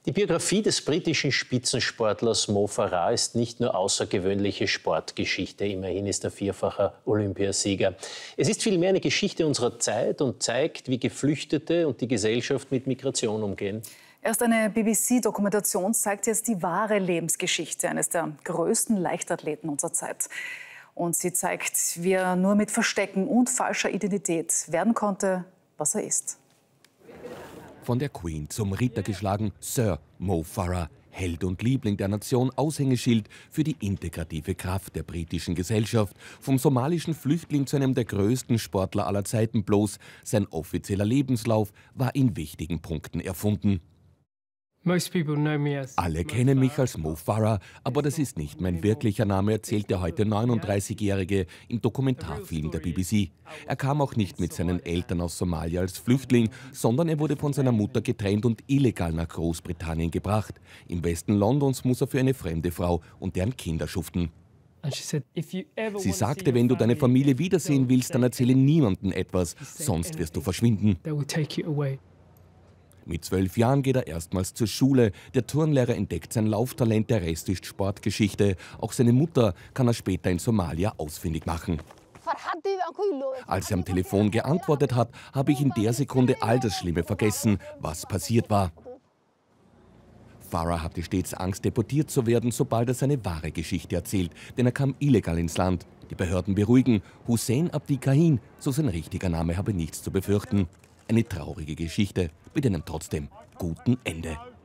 Die Biografie des britischen Spitzensportlers Mo Farah ist nicht nur außergewöhnliche Sportgeschichte. Immerhin ist er vierfacher Olympiasieger. Es ist vielmehr eine Geschichte unserer Zeit und zeigt, wie Geflüchtete und die Gesellschaft mit Migration umgehen. Erst eine BBC-Dokumentation zeigt jetzt die wahre Lebensgeschichte eines der größten Leichtathleten unserer Zeit. Und sie zeigt, wie er nur mit Verstecken und falscher Identität werden konnte, was er ist. Von der Queen zum Ritter geschlagen, Sir Mo Farah, Held und Liebling der Nation, Aushängeschild für die integrative Kraft der britischen Gesellschaft. Vom somalischen Flüchtling zu einem der größten Sportler aller Zeiten bloß. Sein offizieller Lebenslauf war in wichtigen Punkten erfunden. Alle kennen mich als Mo Farah, aber das ist nicht mein wirklicher Name, erzählt der heute 39-Jährige im Dokumentarfilm der BBC. Er kam auch nicht mit seinen Eltern aus Somalia als Flüchtling, sondern er wurde von seiner Mutter getrennt und illegal nach Großbritannien gebracht. Im Westen Londons muss er für eine fremde Frau und deren Kinder schuften. Sie sagte, wenn du deine Familie wiedersehen willst, dann erzähle niemandem etwas, sonst wirst du verschwinden. Mit 12 Jahren geht er erstmals zur Schule. Der Turnlehrer entdeckt sein Lauftalent, der Rest ist Sportgeschichte. Auch seine Mutter kann er später in Somalia ausfindig machen. Als er am Telefon geantwortet hat, habe ich in der Sekunde all das Schlimme vergessen, was passiert war. Farah hatte stets Angst, deportiert zu werden, sobald er seine wahre Geschichte erzählt, denn er kam illegal ins Land. Die Behörden beruhigen, Hussein Abdi Kahin, so sein richtiger Name, habe nichts zu befürchten. Eine traurige Geschichte mit einem trotzdem guten Ende.